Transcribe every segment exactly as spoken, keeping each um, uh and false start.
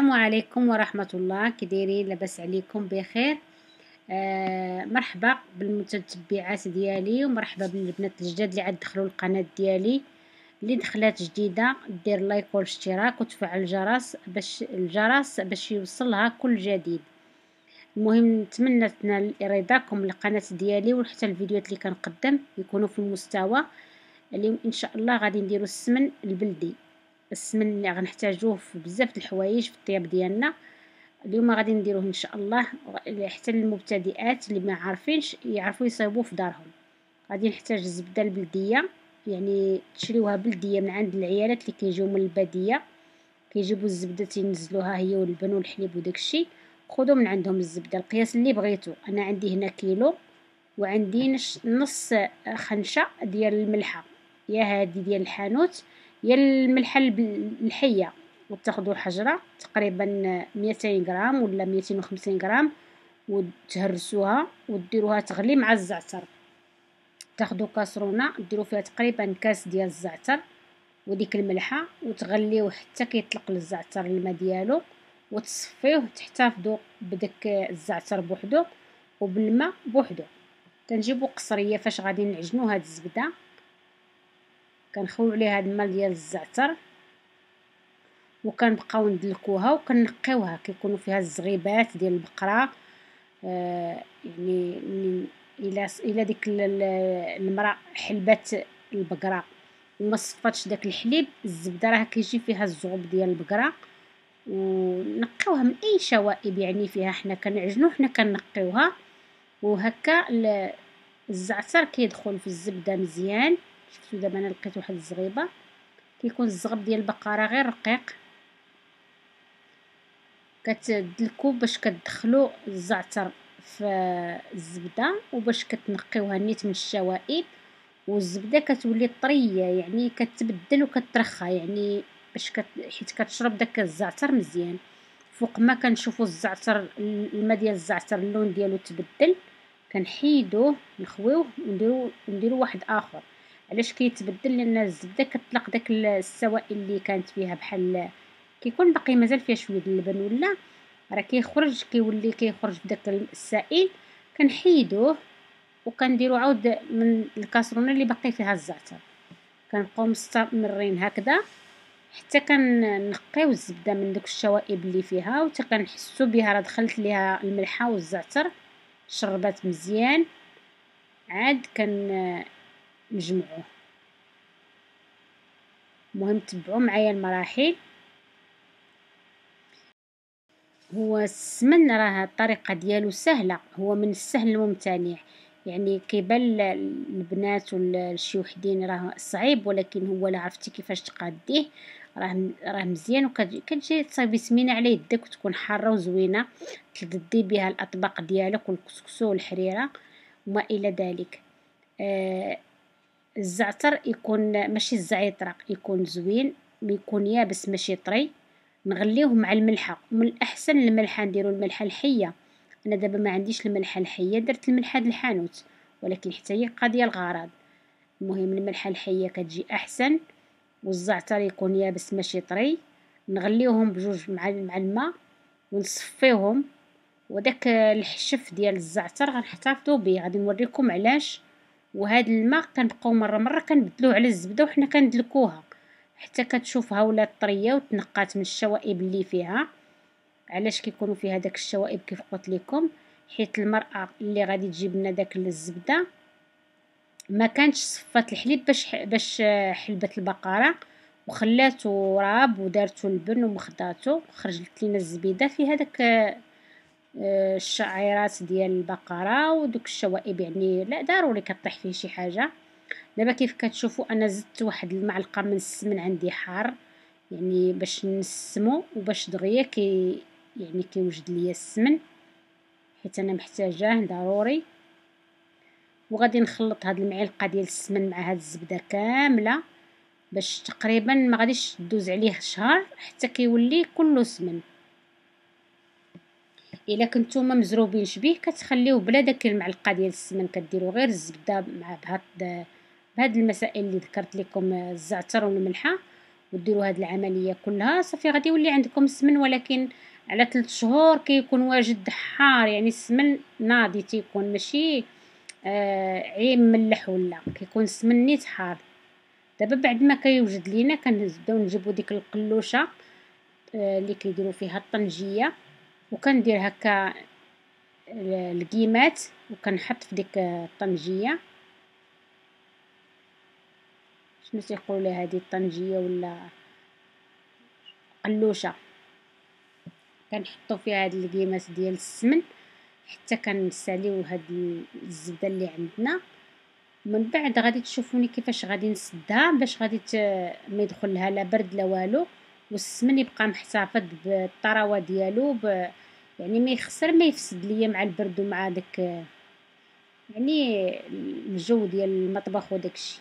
السلام عليكم ورحمة الله. كي دايرين؟ لاباس عليكم بخير؟ آه مرحبا بالمتتبعات ديالي ومرحبا بالبنات الجداد اللي عاد دخلوا القناة ديالي. اللي دخلات جديدة دير لايك والاشتراك وتفعل الجرس باش الجرس باش يوصلها كل جديد. المهم نتمنى تنال رضاكم القناة ديالي وحتى الفيديوهات اللي كنقدم يكونوا في المستوى. اليوم ان شاء الله غادي نديروا السمن البلدي، السمن اللي غنحتاجوه في بزاف د الحوايج في الطياب ديالنا. اليوم غادي نديروه ان شاء الله حتى للمبتدئات اللي ما عارفينش يعرفوا يصايبوه في دارهم. غادي نحتاج الزبده البلديه، يعني تشريوها بلديه من عند العيالات اللي كيجيو من الباديه، كيجيبوا الزبده تينزلوها هي واللبن والحليب وداكشي. خذوا من عندهم الزبده القياس اللي بغيتو. انا عندي هنا كيلو وعندي نص خنشه ديال الملحه، يا هادي ديال الحانوت يا الملحه الحيه، وتاخذوا حجره تقريبا مئتين غرام ولا مئتين وخمسين غرام وتهرسوها وديروها تغلي مع الزعتر. تاخذوا كاسرونه ديروا فيها تقريبا كاس ديال الزعتر وديك الملحه وتغليوه حتى كيطلق الزعتر الماء ديالو وتصفيوه. تحتفظوا بداك الزعتر بوحدو وبالماء بوحدو. كنجيبوا قصريه فاش غادي نعجنوا هاد الزبده، كنخويو عليها هاد الماء ديال الزعتر وكنبقاو ندلكوها وكنقيوها. كيكونوا فيها الزغيبات ديال البقره، آه يعني الى الى ديك المراه حلبات البقره وما صفاتش داك الحليب، الزبده راه كيجي فيها الزغب ديال البقره، ونقيوها من اي شوائب يعني فيها. حنا كنعجنو حنا كنقيوها وهكا الزعتر كيدخل في الزبده مزيان. شفتوا دابا انا لقيت واحد الزغيبه، كيكون الزغب ديال البقره غير رقيق. كتدلكو باش كتدخلوا الزعتر في الزبده وباش كتنقيوها نيت من الشوائب، والزبده كتولي طريه يعني كتبدل وكترخى يعني باش كت... حيت كتشرب داك الزعتر مزيان. فوق ما كنشوفوا الزعتر الماء ديال الزعتر اللون ديالو تبدل كنحيدوه نخويوه ونديرو نديرو واحد اخر. علاش كيتبدل؟ لان الزبده كتطلق داك السوائل اللي كانت فيها، بحال كيكون باقي مازال فيها شويه د اللبن ولا راه كيخرج كيولي كيخرج بداك السائل. كنحيدوه وكنديرو عاود من الكاسرونه اللي باقي فيها الزعتر. كنبقاو مستمرين هكذا حتى كنقيو الزبده من داك الشوائب اللي فيها وحتى كنحسوا بها راه دخلت ليها الملحه والزعتر شربات مزيان. عاد كنجمعوه. المهم تبعوا معايا المراحل. هو السمن راه الطريقه ديالو سهله، هو من السهل الممتنع. يعني كيبان البنات ولا شي وحدين راه صعيب، ولكن هو لا عرفتي كيفاش تقاديه راه راه مزيان. وكتجي تصايبي سمينه على يدك وتكون حاره وزوينه تقدي بها الاطباق ديالك والكسكسو والحريره وما الى ذلك. آه الزعتر يكون ماشي الزعتر يكون زوين، يكون يابس ماشي طري. نغليوه مع الملحه، ومن الاحسن الملحه نديرو الملحه الحيه. انا دابا ما عنديش الملحه الحيه، درت الملحه د الحانوت ولكن حتى هي قاضيه الغرض. المهم الملحه الحيه كتجي احسن، والزعتر يكون يابس ماشي طري. نغليوهم بجوج مع مع الماء ونصفيوهم، وداك الحشف ديال الزعتر غنحتفظوا به. غادي نوريكم علاش. وهذا الماء كنبقاو مره مره كنبدلوه على الزبده وحنا كندلكوها حتى كتشوفها ولات طريه وتنقات من الشوائب اللي فيها. علاش كيكونوا فيها داك الشوائب كيف قلت لكم؟ حيت المراه اللي غادي تجيب لنا داك الزبده ما كانتش صفات الحليب باش باش حلبت البقره وخلاتو راب ودارتو اللبن ومخضاتو، خرجت لنا الزبيده فيها داك الشعيرات ديال البقره ودوك الشوائب. يعني لا ضروري كطيح فيه شي حاجه. دابا كيف كتشوفوا انا زدت واحد المعلقه من السمن عندي حار يعني باش نسمو وباش دغيا كي يعني كيوجد ليا السمن حيت انا محتاجاه ضروري. وغادي نخلط هاد المعلقه ديال السمن مع هاد الزبده كامله باش تقريبا ما غاديش تدوز عليه شهر حتى كيولي كله سمن. الا كنتوما مزروبينش به كتخليوه بلا داك المعلقه ديال السمن، كديروا غير الزبده مع بهاد بهاد المسائل اللي ذكرت لكم، الزعتر والملحه وديروا هاد العمليه كلها صافي غادي يولي عندكم السمن. ولكن على ثلاث شهور كيكون واجد حار، يعني السمن ناضي تيكون ماشي آه عيم ملح، ولا كيكون السمن نيت حار. دابا بعد ما كيوجد لينا كنبداو نجيبو ديك القلوشه آه اللي كيديروا فيها الطنجيه، وكندير هكا القيمات وكنحط في ديك الطنجيه. شنو تيقولوا لها هذه الطنجيه ولا قلوشه؟ كنحطوا فيها هاد القيمات ديال السمن حتى كنساليو هاد الزبده اللي عندنا. من بعد غادي تشوفوني كيفاش غادي نسدها باش غادي ما يدخل لها لا برد لا والو، والسمن يبقى محتفظ بالطراوه ديالو ب... يعني ما يخسر ما يفسد ليا مع البرد ومع داك يعني الجو ديال المطبخ وداكشي.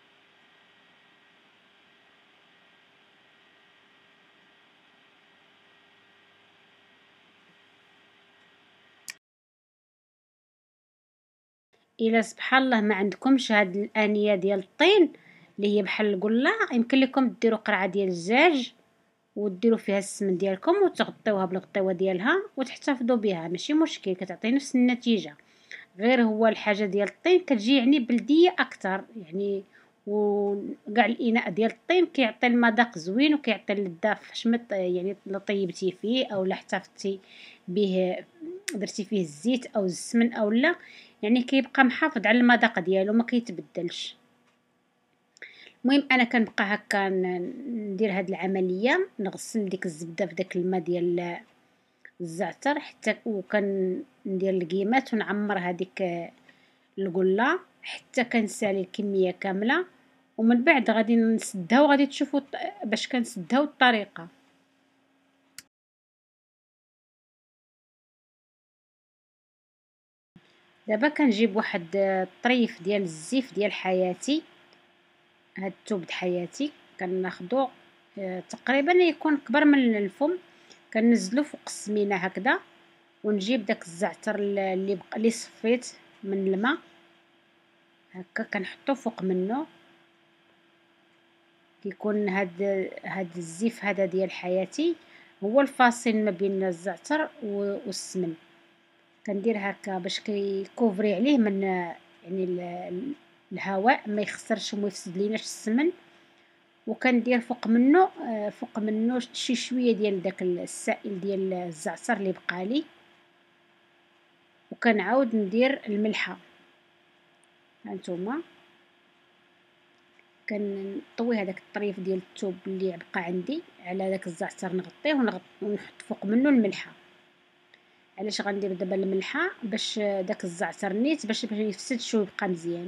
الا سبحان الله ما عندكمش هاد الانيه ديال الطين اللي هي بحال القله، يمكن لكم ديروا قرعه ديال الدجاج وديروا فيها السمن ديالكم وتغطيوها بالغطيوه ديالها وتحتفظوا بها، ماشي مشكل، كتعطي نفس النتيجه. غير هو الحاجه ديال الطين كتجي يعني بلديه اكثر يعني، وكاع الاناء ديال الطين كيعطي المذاق زوين وكيعطي اللذه فشمت يعني لا طيبتي فيه او لا احتفظتي به درتي فيه الزيت او السمن او لا، يعني كيبقى محافظ على المذاق ديالو ما كيتبدلش. المهم انا كنبقى هكا ندير هاد العمليه، نغسل ديك الزبده في داك الماء ديال الزعتر حتى وكندير القيمات ونعمر هذيك القله حتى كنسالي الكميه كامله. ومن بعد غادي نسدها وغادي تشوفوا باش كنسدها والطريقه. دابا كنجيب واحد الطريف ديال الزيف ديال حياتي، هاد الثوب د حياتي كناخدو آه، تقريبا يكون كبر من الفم، كنزلو فوق السمينه هكذا، ونجيب داك الزعتر اللي بقى اللي صفيت من الماء هكا كنحطو فوق منه. كيكون هاد هاد الزيف هذا ديال حياتي هو الفاصل ما بين الزعتر والسمن. كندير هكا باش كيكوفري عليه من يعني الهواء ما يخسرش وما يفسد ليناش السمن. وكندير فوق منه فوق منه شي شويه ديال داك السائل ديال الزعتر اللي بقى لي، وكنعاود ندير الملحه. هانتوما كنطوي هذاك الطريف ديال الثوب اللي بقى عندي على داك الزعتر، نغطيه ونحط فوق منه الملحه. علاش غندير دابا الملحه؟ باش داك الزعتر نيت باش ما يفسدش ويبقى مزيان.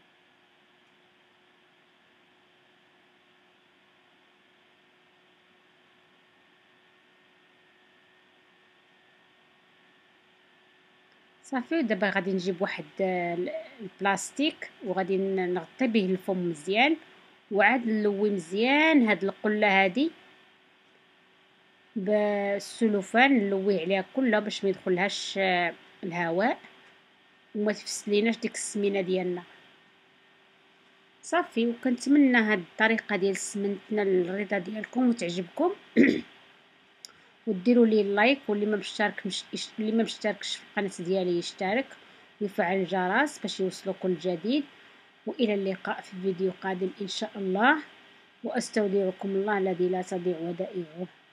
صافي دابا غادي نجيب واحد البلاستيك وغادي نغطي به الفم مزيان، وعاد نلوي مزيان هاد القله هادي بالسلوفان، نلويه عليها كلها باش ما يدخلهاش الهواء وما تفسدليناش ديك السمينه ديالنا. صافي وكنتمنى هاد الطريقه ديال السمن تنال الرضا ديالكم وتعجبكم وديروا لي لايك، واللي ما مشترك مش... اللي ما مشتركش في القناه ديالي يشترك ويفعل الجرس باش يوصلوا كل جديد. والى اللقاء في فيديو قادم ان شاء الله، واستودعكم الله الذي لا تضيع ودائعه.